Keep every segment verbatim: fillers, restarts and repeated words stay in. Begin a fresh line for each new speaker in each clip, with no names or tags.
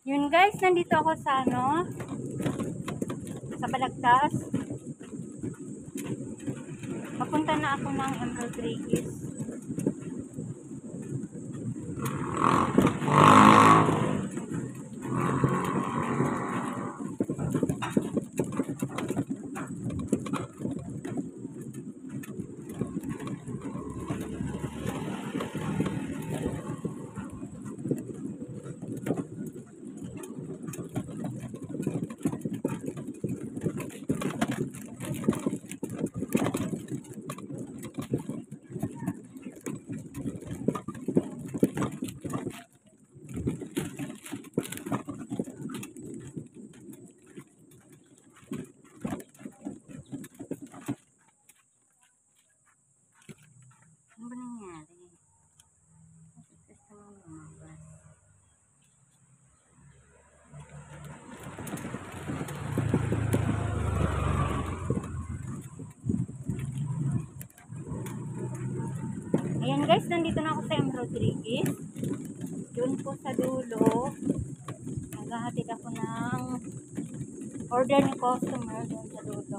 Yun guys, nandito ako sa ano, sa Balagtas. Papunta na ako ng M. Rodriguez. Ano ba nangyari? Gusto mo lumabas. Ayan guys, nandito na ako sa M. Rodriguez. Doon po sa dulo. Naghahatid ako ng order ni customer doon sa dulo.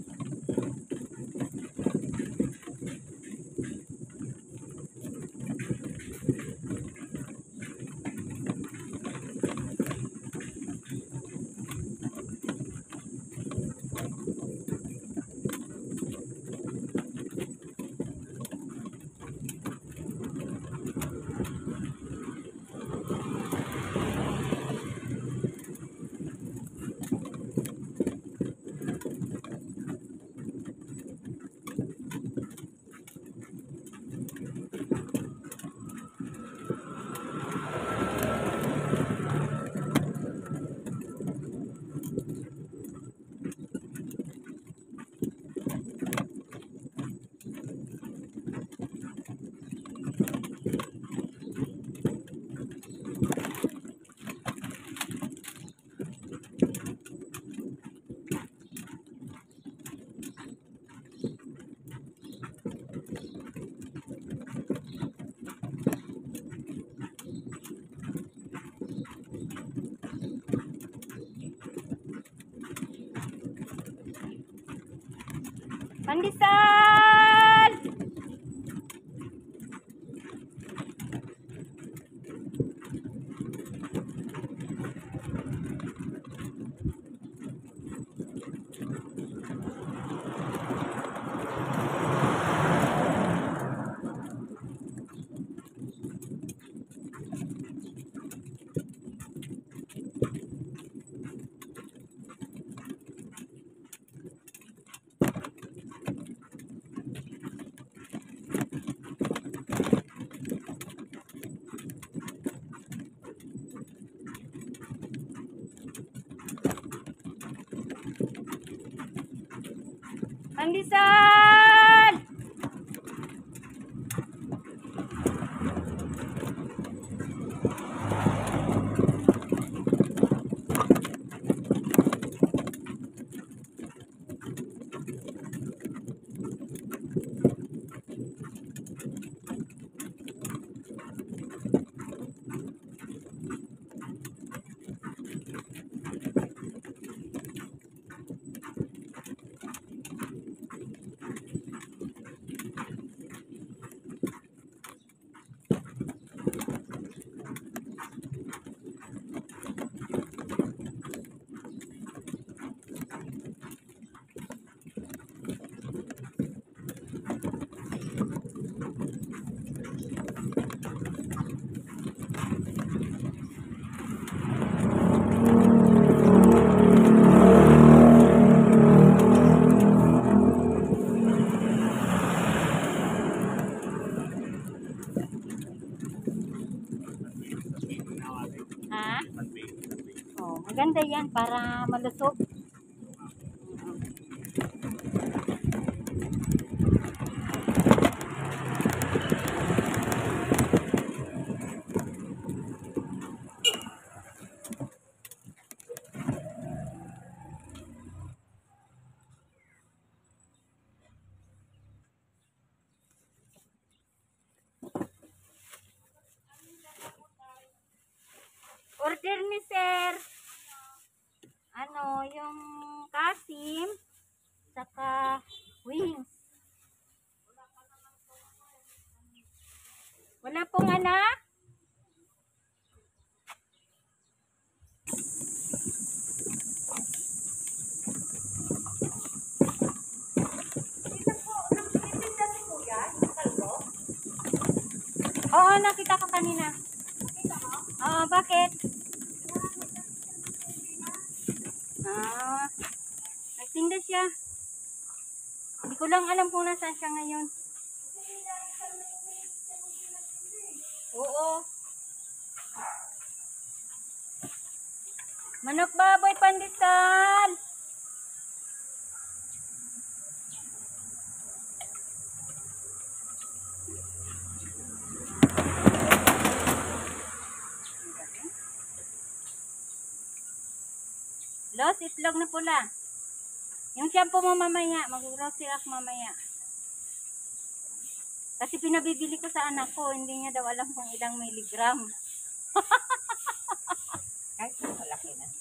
Pandesal! Pandesal! Ha? Oh, maganda yan para malusog. Order ni sir. Ano, yung kasim, saka wings. Wala pong anak? Oo, nakita ko kanina. Oo, bakit? Ah, nagtinda siya. Hindi ko lang alam kung nasaan siya ngayon. Oo. Manok baboy pandesal. Los, itlog na pula. Yung shampoo mo mamaya, mag-grocery ako mamaya. Kasi pinabibili ko sa anak ko, hindi niya daw alam kung ilang miligram.
Ay, malaki na.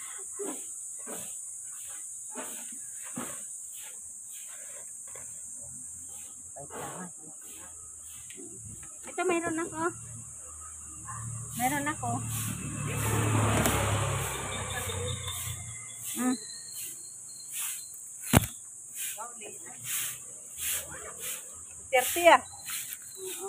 Wait lang.
Ito meron ako. Meron ako. Mm.
thirty ah.
Oo.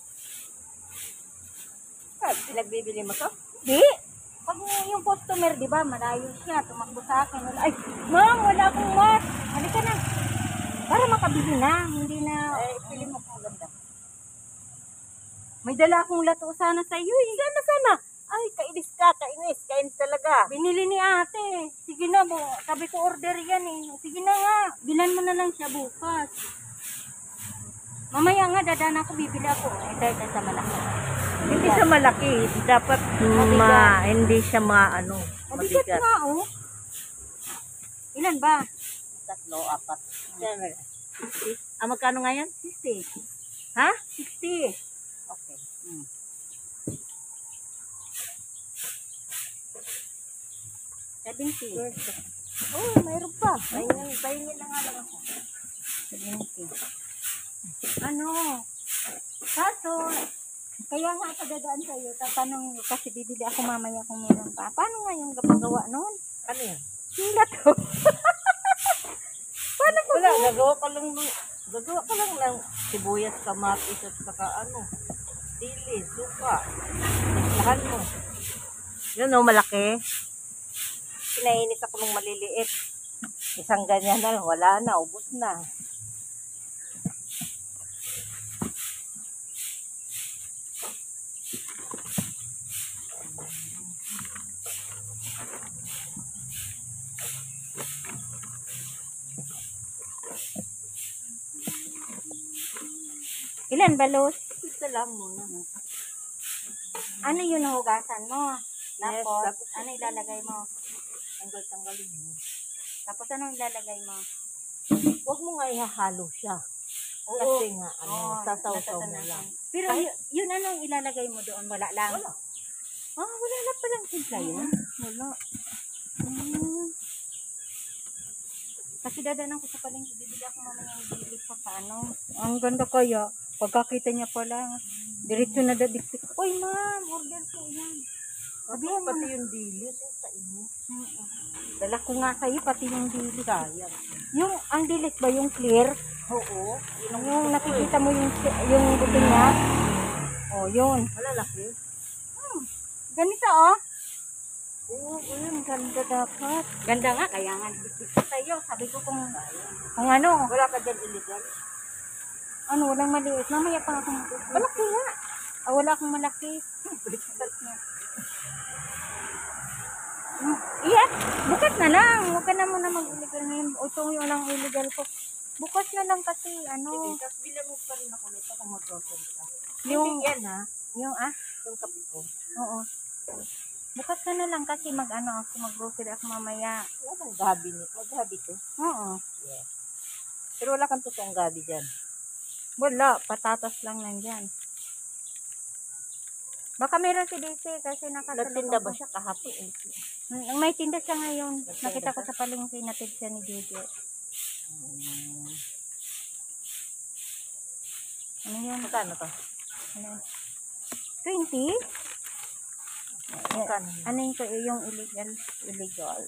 Ah, pinagbibili mo to?
Di. Pag yung customer, di ba, malayo siya, tumakbo sa akin. Ay, ma'am, wala akong mat. Halika na. Para makabili na, hindi na.
Eh, pili mo kung ganda.
May dala akong lato sana sa iyo eh.
Sana, sana. Ay, kainis ka, kainis. Kainis talaga.
Binili ni ate. Sige na, bo. Sabi ko order yan eh. Sige na nga, bilan mo na lang siya bukas. Mamaya nga, dadaan ako, bibili ako. Eh, dahil sa malaki.
Hindi siya malaki. Dapat ma, hindi siya maano.
Mabigat nga, oh. Ilan ba?
Tatlo, apat. sixty. Ah, magkano nga yan?
sixty.
Ha?
sixty.
Okay.
Hmm. seventy. Oh, mayroon pa.
Pahingin, pahingin na nga lang ako.
seventy. Ano? Kaso, kaya nga padadaan sa'yo, tatanong kasi bibili ako mamaya kung meron pa. Paano nga yung gapagawa noon?
Ano yan?
Sila to. Paano po?
Wala, gagawa ka lang ng, gagawa ka lang ng sibuyas, kamatis, at saka ano, dili, suka. Islahan mo. Yun o, malaki. Pinainis ako ng maliliit. Isang ganyan na, wala na, ubos na.
Ilan balos?
Ito lang muna.
Ano yun hugasan mo?
Yes,
Tapos,
tapos-
ano ilalagay mo?
Tanggal-tanggalin mo.
Tapos anong ilalagay mo?
Huwag mo nga ihahalo siya.
Oo.
Kasi nga, ano,
Oo,
sasaw-saw mo
natatanakan.
lang.
Pero
Kahit-
y- yun anong ilalagay mo doon? Wala lang?
Wala.
Ah, wala lang palang simpla yun? Wala. Hmm. Kasi dadaanan ko sa palengke, bibili ako mamaya ng dili pa sa ano. Ang ganda kaya. Pagkakita niya pala, diretso na dadiktik. Uy ma'am, order po yan. Sabihan mo
Pati
na.
yung dilis, yung sa inyo.
Oo. Dala ko nga sa'yo, pati yung dilis.
Sayang.
Yung, ang dilis ba yung clear?
Oo. Yun ang
Yung
gusto ko
nakikita mo yung, yung buto niya? Oh, yun.
eh. Malalaki.
Hmm. Ganito oh.
Oo, yun. Ganda dapat.
Ganda nga, kaya nga dikdik ko sa'yo. Sabi ko kung, kung ano,
Wala ka dyan illegal.
ano, walang maliit. Mamaya pa ako mag-
Malaki nga.
Ah, wala akong malaki. Hmm. Iya, bukas na lang. Huwag ka na muna mag-illegal ngayon. Ito yung lang illegal ko. Bukas na lang kasi, ano,
Sige, tapos bilang mo pa rin ako nito kung mag-grocery ka.
yung,
Hindi yan ha.
yung, ah,
Yung kape ko.
oo. Bukas ka na lang kasi mag-ano ako, mag-grocery ako mamaya.
Wala bang gabi nito? Gabi to?
Oo.
Yeah. Pero wala kang totoong gabi dyan.
Wala, patatas lang nandyan. Baka meron si Daisy kasi nakasalubong
Nagtinda
ko.
ba siya kahapon? Eh?
Mm, May tinda siya ngayon.
Nagtinda
Nakita ko
siya?
sa palengke, natid siya ni Jojo.
Hmm.
Ano yan?
Magkano to?
Ano? twenty?
Magkano?
Ano yung, yung illegal? Illegal.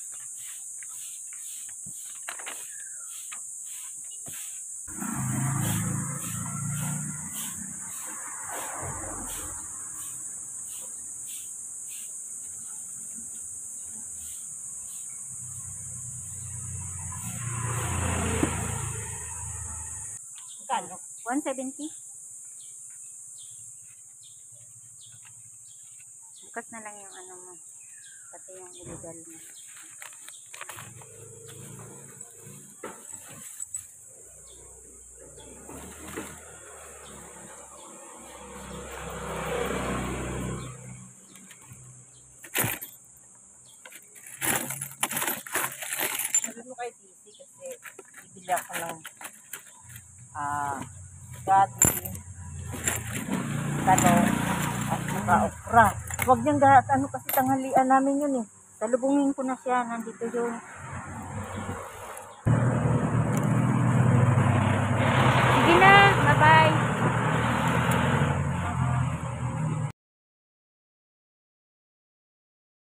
Magkano?
one seventy? Bukas na lang yung ano mo. Pati yung illegal mo.
Sabi mo kay Tisi kasi bibili ako ng ah gabi, talong, at saka okra. Huwag niyang gahat, ano kasi tanghalian namin yun eh.
Salubungin ko na siya. Nandito yun.